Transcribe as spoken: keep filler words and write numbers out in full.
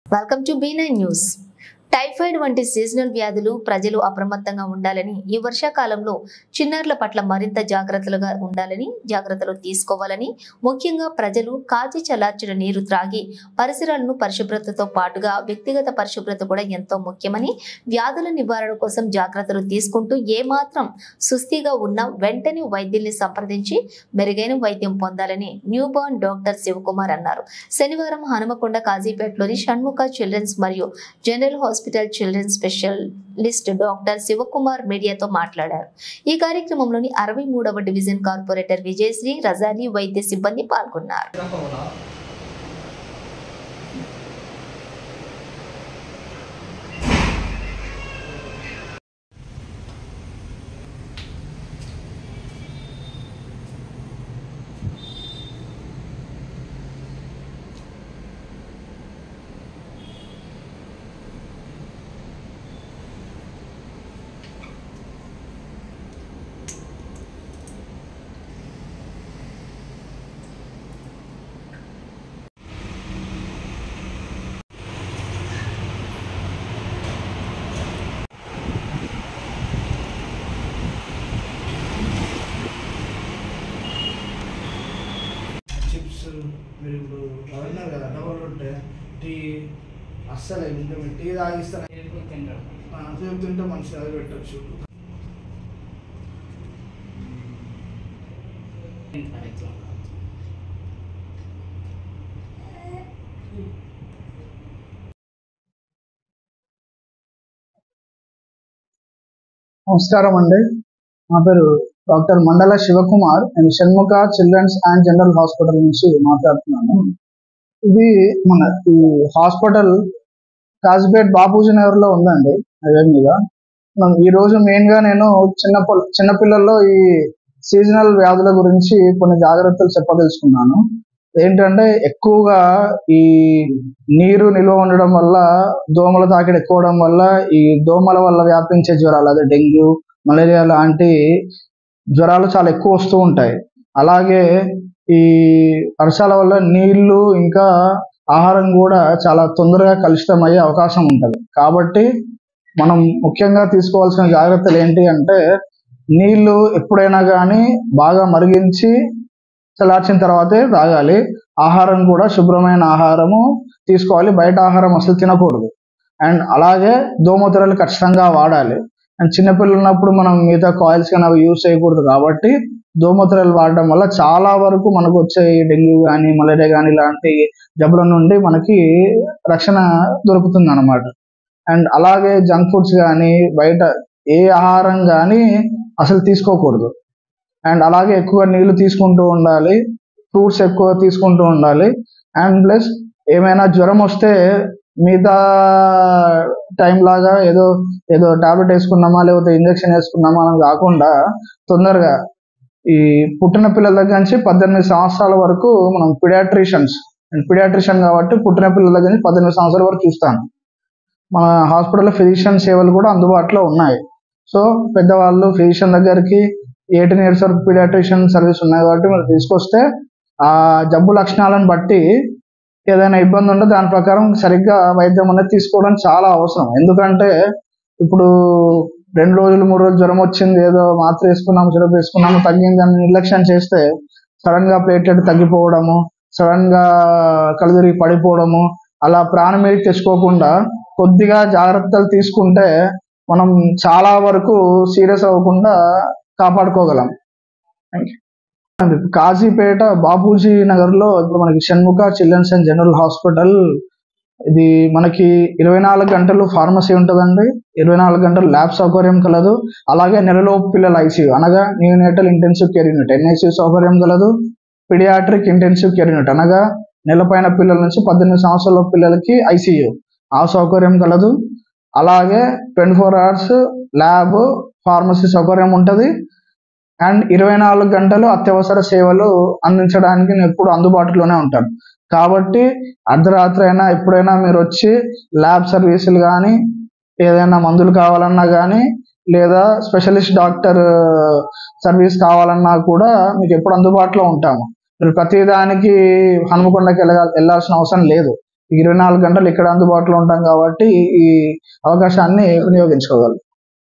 Welcome to B nine news. Typhoid వంటి seasonal వ్యాధులు ప్రజలు అప్రమత్తంగా ఉండాలని, ఈ వర్షాకాలంలో చిన్నారుల పట్ల మరింత జాగ్రత్తలుగా ఉండాలని, జాగ్రత్తలు తీసుకోవాలని, ముఖ్యంగా ప్రజలు కాచి చల్లార్చిన నీరు త్రాగి పరిసరాలను పరిశుభ్రతతో పాటుగా వ్యక్తిగత పరిశుభ్రత కూడా ఎంతో ముఖ్యమని, వ్యాధుల నివారణ కోసం జాగ్రత్తలు తీసుకుంటూ ఏమాత్రం సుస్థిగా ఉన్నా వెంటనే వైద్యుల్ని సంప్రదించి మెరుగైన వైద్యం పొందాలని న్యూ బార్న్ డాక్టర్ శివకుమార్ అన్నారు. శనివారం హనుమకొండ కాజీపేటలోని షణ్ముఖ చిల్డ్రన్స్ మరియు general hospital children specialist doctor Sivakumar మీడియాతో మాట్లాడారు. ఈ కార్యక్రమంలోని అరవై మూడవ డివిజన్ కార్పొరేటర్ విజయశ్రీ, రజాలి వైద్య సిబ్బంది పాల్గొన్నారు. మీరు ఇప్పుడు అన్నారు కదా, డబల్ ఉంటే టీ అస్సలు ఇంకా మీరు టీ తాగిస్తాను సేపు తింటే మంచిగా అది పెట్టచ్చు. నమస్కారం అండి, నా పేరు డాక్టర్ మండల శివకుమార్. నేను Shanmukha children's and general hospital నుంచి మాట్లాడుతున్నాను. ఇది మన ఈ హాస్పిటల్ కాజీపేట్ బాపూజీ నగర్లో ఉందండి, హైవే మీద. మనం ఈరోజు మెయిన్గా నేను చిన్న చిన్నపిల్లల్లో ఈ సీజనల్ వ్యాధుల గురించి కొన్ని జాగ్రత్తలు చెప్పదలుచుకున్నాను. ఏంటంటే ఎక్కువగా ఈ నీరు నిల్వ ఉండడం వల్ల, దోమల తాకిడి ఎక్కువ అవడం వల్ల, ఈ దోమల వల్ల వ్యాపించే జ్వరాలు, అదే డెంగ్యూ, మలేరియా లాంటి జ్వరాలు చాలా ఎక్కువ వస్తూ ఉంటాయి. అలాగే ఈ వర్షాల వల్ల నీళ్లు ఇంకా ఆహారం కూడా చాలా తొందరగా కలుషితం అయ్యే అవకాశం ఉంటుంది. కాబట్టి మనం ముఖ్యంగా తీసుకోవాల్సిన జాగ్రత్తలు ఏంటి అంటే, నీళ్లు ఎప్పుడైనా కానీ బాగా మరిగించి చల్లార్చిన తర్వాతే తాగాలి. ఆహారం కూడా శుభ్రమైన ఆహారము తీసుకోవాలి, బయట ఆహారం అసలు తినకూడదు. అండ్ అలాగే దోమతెరలు ఖచ్చితంగా వాడాలి. అండ్ చిన్నపిల్లలు ఉన్నప్పుడు మనం మిగతా కాయిల్స్ కానీ అవి యూజ్ చేయకూడదు. కాబట్టి దోమతెరలు వాడడం వల్ల చాలా వరకు మనకు వచ్చే డెంగ్యూ కానీ మలేరియా కానీ ఇలాంటి జబ్బుల నుండి మనకి రక్షణ దొరుకుతుంది అన్నమాట. అండ్ అలాగే జంక్ ఫుడ్స్ కానీ బయట ఏ ఆహారం కానీ అసలు తీసుకోకూడదు. అండ్ అలాగే ఎక్కువ నీళ్లు తీసుకుంటూ ఉండాలి, ఫ్రూట్స్ ఎక్కువ తీసుకుంటూ ఉండాలి. అండ్ ప్లస్ ఏమైనా జ్వరం వస్తే మిగతా టైం లాగా ఏదో ఏదో టాబ్లెట్ వేసుకున్నామా లేకపోతే ఇంజక్షన్ వేసుకున్నామా అని కాకుండా తొందరగా ఈ పుట్టిన పిల్లల దగ్గర నుంచి పద్దెనిమిది సంవత్సరాల వరకు మనం పిడియాట్రిషియన్స్ పిడియాట్రిషియన్ కాబట్టి పుట్టిన పిల్లల దగ్గర నుంచి పద్దెనిమిది సంవత్సరాల వరకు చూస్తాను. మన హాస్పిటల్లో ఫిజిషియన్ సేవలు కూడా అందుబాటులో ఉన్నాయి. సో పెద్దవాళ్ళు ఫిజిషియన్ దగ్గరికి ఎయిటీన్ ఇయర్స్ వరకు పీడియాట్రిషియన్ సర్వీస్ ఉన్నాయి కాబట్టి మీరు తీసుకొస్తే ఆ జబ్బు లక్షణాలను బట్టి ఏదైనా ఇబ్బంది ఉంటే దాని ప్రకారం సరిగ్గా వైద్యం అనేది తీసుకోవడం చాలా అవసరం. ఎందుకంటే ఇప్పుడు రెండు రోజులు మూడు రోజులు జ్వరం వచ్చింది, ఏదో మాత్ర వేసుకున్నాము, సిరప్ వేసుకున్నాము, తగ్గింది అని నిర్లక్ష్యం చేస్తే సడన్ గా ప్లేట్లెట్ తగ్గిపోవడము, సడన్ గా కళ్ళు తిరిగి పడిపోవడము, అలా ప్రాణం మీదకి తెచ్చుకోకుండా కొద్దిగా జాగ్రత్తలు తీసుకుంటే మనం చాలా వరకు సీరియస్ అవ్వకుండా కాపాడుకోగలం. కాజీపేట బాపూజీ నగర్ లో ఇప్పుడు మనకి Shanmukha children's and general hospital, ఇది మనకి ఇరవై నాలుగు గంటలు ఫార్మసీ ఉంటుందండి, ఇరవై నాలుగు గంటలు ల్యాబ్ సౌకర్యం కలదు. అలాగే నెలలోపు పిల్లల ఐసీయూ అనగా neonatal intensive care unit NICU సౌకర్యం కలదు. పిడియాట్రిక్ ఇంటెన్సివ్ కేర్ యూనిట్ అనగా నెలపైన పిల్లల నుంచి పద్దెనిమిది సంవత్సరాల పిల్లలకి ఐసీయూ ఆ సౌకర్యం కలదు. అలాగే twenty four hours lab pharmacy సౌకర్యం ఉంటుంది. అండ్ ఇరవై నాలుగు గంటలు అత్యవసర సేవలు అందించడానికి నేను ఎప్పుడు అందుబాటులోనే ఉంటాను. కాబట్టి అర్ధరాత్రి అయినా ఎప్పుడైనా మీరు వచ్చి ల్యాబ్ సర్వీసులు కానీ ఏదైనా మందులు కావాలన్నా కానీ లేదా స్పెషలిస్ట్ డాక్టర్ సర్వీస్ కావాలన్నా కూడా మీకు ఎప్పుడు అందుబాటులో ఉంటాము. మీరు ప్రతిదానికి హనుమకొండకి వెళ్ళ వెళ్ళాల్సిన అవసరం లేదు. ఇరవై నాలుగు గంటలు ఇక్కడ అందుబాటులో ఉంటాం కాబట్టి ఈ అవకాశాన్ని వినియోగించుకోగలం.